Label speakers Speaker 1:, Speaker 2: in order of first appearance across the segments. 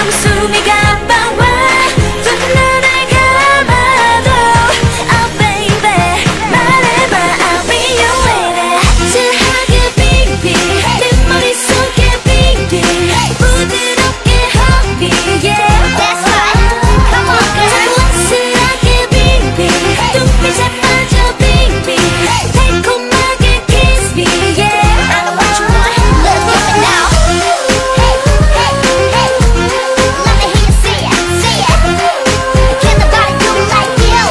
Speaker 1: 숨이 가빠와 두 눈을 감아도 Oh baby 말해봐 I'll be your lady 하트하게 빙빙 내 머릿속에 빙빙 부드럽게 헛비 Yeah that's right come on girl 자랑스럽게 빙빙 눈빛에 빠져 빙빙 달콤하게 kiss me Yeah I know what you want let's give it now Hey hey hey let me hear you say it Can nobody do it like you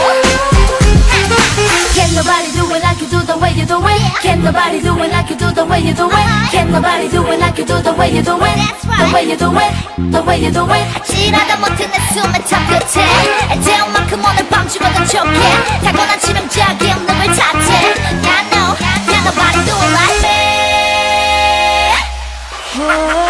Speaker 1: Can nobody do it like you do the way you do it Can nobody do it like you do the way you do it Can nobody do it like you do the way you do it The way you do it The way you do it 아찔하다 못해 내 숨에 차 끝에 애태운 만큼 오늘 밤 죽어도 좋게 타고난 치명적인 놈을 탓해 I know Can nobody do it like me